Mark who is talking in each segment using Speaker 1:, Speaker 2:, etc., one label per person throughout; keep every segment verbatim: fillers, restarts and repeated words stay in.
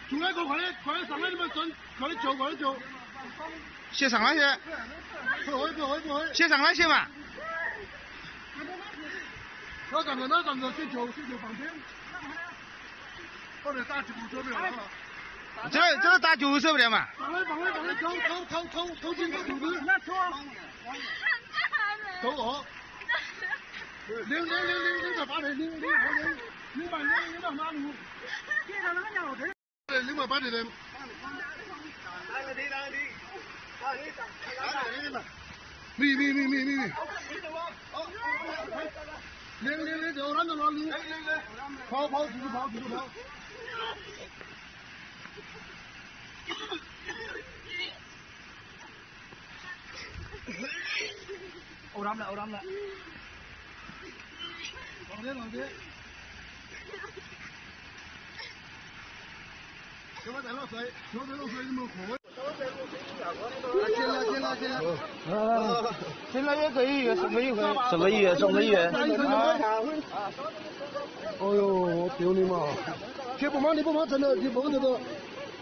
Speaker 1: 仲有一個快啲快啲上來，你們準快啲做快啲做。
Speaker 2: 先上來先。
Speaker 1: 不可以不可以不可以。
Speaker 2: 先上來先嘛。
Speaker 1: 那站着那站着，先走先走旁邊。我哋打救護車沒有啊？
Speaker 2: 這這是打救護車不得嘛？
Speaker 1: 上來上來上來，抽抽抽抽抽進個肚子。那抽。走我。零零零零零到八零零零零零百零零到馬路。街上那個鳥腿。對，零百八零零。哪個地哪個地？哪個地？哪個地嘛？咪咪咪咪咪咪。零零零走，哪個哪裡？跑跑繼續跑繼續跑。ô đâm lại ô đâm lại còn thế còn thế các bạn thấy nó thấy nó thấy nó thấy nó khổ进来进来进来啊进来也可以什么意思
Speaker 2: 什么意思什么意思
Speaker 1: 哎呦我丢你妈这不忙你不忙真的你不这个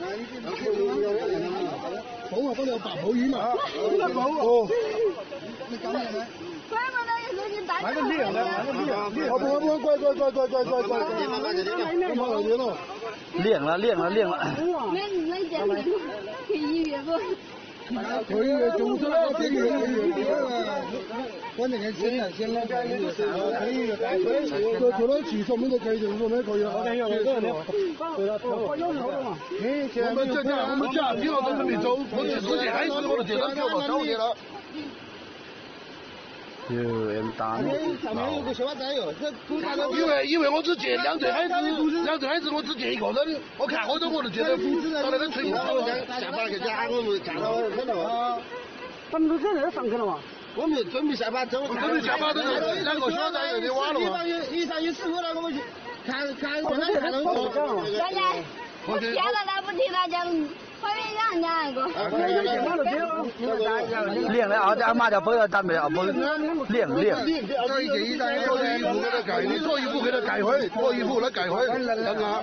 Speaker 1: 保啊，不了把保鱼嘛，哦，你讲咩咧？
Speaker 3: 乖嘛，那也是你打。
Speaker 1: 买个厉害的，买个厉害，厉害，不不不，乖乖乖乖乖乖乖，不忙了，别了，
Speaker 2: 练了练了练了。
Speaker 3: 没没见过，可以约不？
Speaker 1: 可以约，就是那个可以约可以约我那个先了先了，可以约，可以约，就做到技术没得可以，就是说那可以了。对了，我有时候嘛，我们这家我们家几号都是没走，我去之前还是我的电脑掉了，找去了。
Speaker 2: 有人打你。
Speaker 1: 上面有个小娃仔哟，这因为因为我只见两对孩子，两对孩子我只见一个人，我看好多我就觉得到那个吹牛跑下班去家，我们看到看到啊。
Speaker 4: 咱们都在那上去了嘛？
Speaker 1: 我们准备下班走，准备下班都是两个小仔有点晚了嘛。一上一十五了，我们去看看看到看到我。
Speaker 3: 大家，我天了，那不听他讲，后面养家那个。
Speaker 2: 练了啊，这马家不要打没啊，不练练。
Speaker 1: 这一件衣裳，做衣服给他盖，你做衣服给他盖回，做衣服来盖回，等下。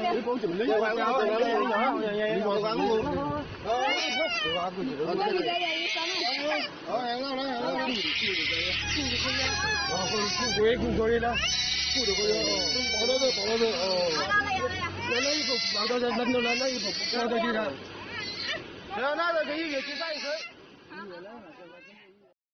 Speaker 1: 贵贵可以的，贵的可以哦，包到这包到这哦。那那一副包到这，扔到那那一副包到这的。然后那个可以去晒。